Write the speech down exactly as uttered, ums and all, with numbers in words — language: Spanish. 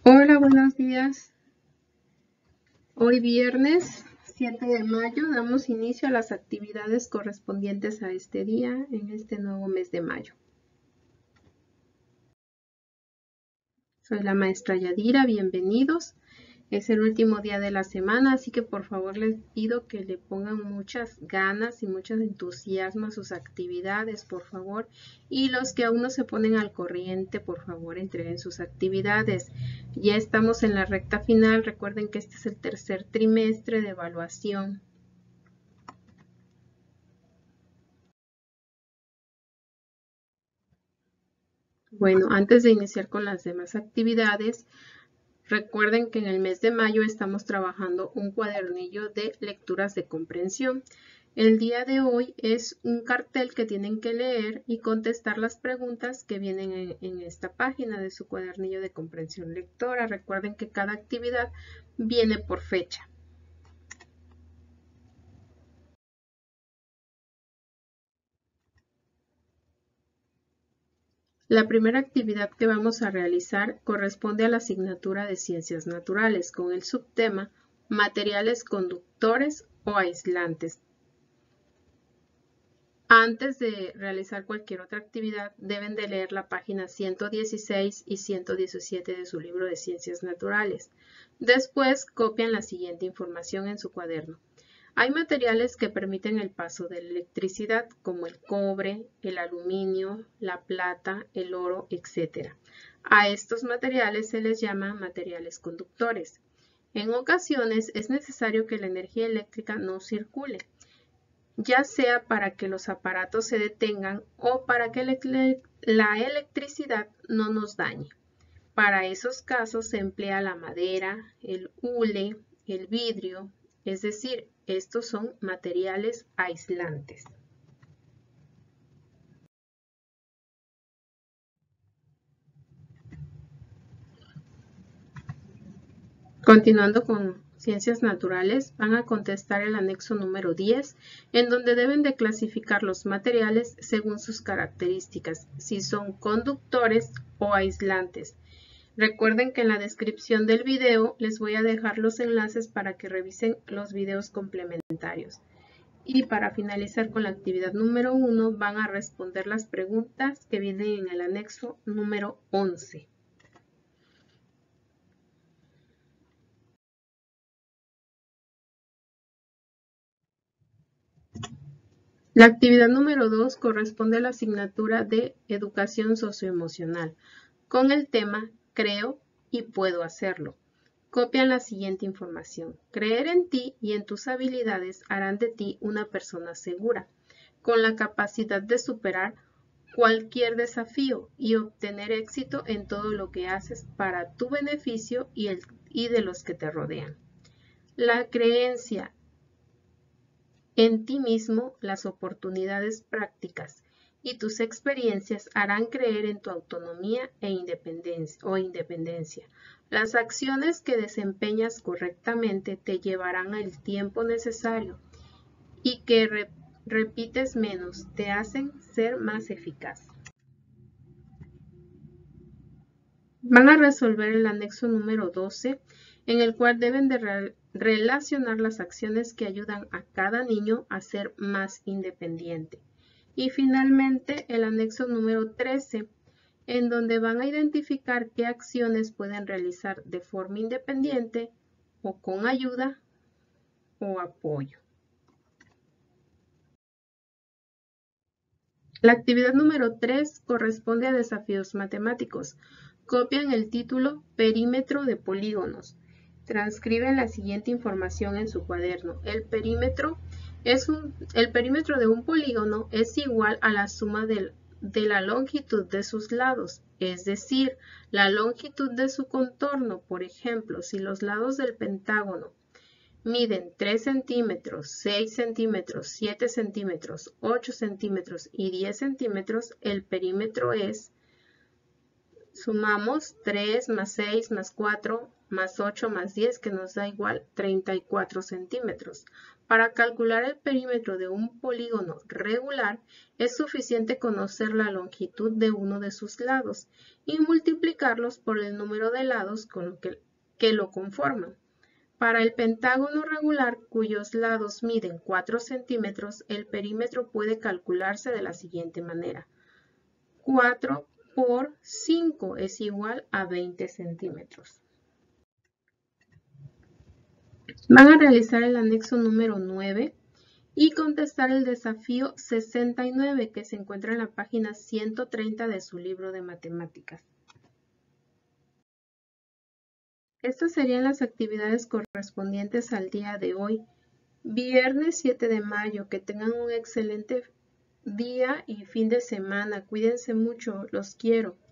Hola, buenos días. Hoy viernes siete de mayo damos inicio a las actividades correspondientes a este día en este nuevo mes de mayo. Soy la maestra Yadira, bienvenidos. Es el último día de la semana, así que por favor les pido que le pongan muchas ganas y mucho entusiasmo a sus actividades, por favor. Y los que aún no se ponen al corriente, por favor, entreguen sus actividades. Ya estamos en la recta final. Recuerden que este es el tercer trimestre de evaluación. Bueno, antes de iniciar con las demás actividades, recuerden que en el mes de mayo estamos trabajando un cuadernillo de lecturas de comprensión. El día de hoy es un cartel que tienen que leer y contestar las preguntas que vienen en, en esta página de su cuadernillo de comprensión lectora. Recuerden que cada actividad viene por fecha. La primera actividad que vamos a realizar corresponde a la asignatura de Ciencias Naturales con el subtema Materiales conductores o aislantes. Antes de realizar cualquier otra actividad, deben de leer la página ciento dieciséis y ciento diecisiete de su libro de Ciencias Naturales. Después, copian la siguiente información en su cuaderno. Hay materiales que permiten el paso de la electricidad, como el cobre, el aluminio, la plata, el oro, etcétera. A estos materiales se les llama materiales conductores. En ocasiones es necesario que la energía eléctrica no circule, ya sea para que los aparatos se detengan o para que la electricidad no nos dañe. Para esos casos se emplea la madera, el hule, el vidrio, es decir, estos son materiales aislantes. Continuando con Ciencias Naturales, van a contestar el anexo número diez, en donde deben de clasificar los materiales según sus características, si son conductores o aislantes. Recuerden que en la descripción del video les voy a dejar los enlaces para que revisen los videos complementarios. Y para finalizar con la actividad número uno, van a responder las preguntas que vienen en el anexo número once. La actividad número dos corresponde a la asignatura de Educación Socioemocional, con el tema Creo y puedo hacerlo. Copian la siguiente información. Creer en ti y en tus habilidades harán de ti una persona segura, con la capacidad de superar cualquier desafío y obtener éxito en todo lo que haces para tu beneficio y, el, y de los que te rodean. La creencia en ti mismo, las oportunidades prácticas y tus experiencias harán creer en tu autonomía e independencia, o independencia. Las acciones que desempeñas correctamente te llevarán el tiempo necesario y que re, repites menos te hacen ser más eficaz. Van a resolver el anexo número doce, en el cual deben de re relacionar las acciones que ayudan a cada niño a ser más independiente. Y finalmente el anexo número trece, en donde van a identificar qué acciones pueden realizar de forma independiente o con ayuda o apoyo. La actividad número tres corresponde a desafíos matemáticos. Copian el título Perímetro de polígonos. Transcriben la siguiente información en su cuaderno. El perímetro, es un, el perímetro de un polígono es igual a la suma del, de la longitud de sus lados, es decir, la longitud de su contorno. Por ejemplo, si los lados del pentágono miden tres centímetros, seis centímetros, siete centímetros, ocho centímetros y diez centímetros, el perímetro es Sumamos tres más seis más cuatro más ocho más diez, que nos da igual treinta y cuatro centímetros. Para calcular el perímetro de un polígono regular, es suficiente conocer la longitud de uno de sus lados y multiplicarlos por el número de lados con lo que, que lo conforman. Para el pentágono regular, cuyos lados miden cuatro centímetros, el perímetro puede calcularse de la siguiente manera. cuatro por cinco es igual a veinte centímetros. Van a realizar el anexo número nueve y contestar el desafío sesenta y nueve que se encuentra en la página ciento treinta de su libro de matemáticas. Estas serían las actividades correspondientes al día de hoy, viernes siete de mayo. Que tengan un excelente día y fin de semana. Cuídense mucho, los quiero.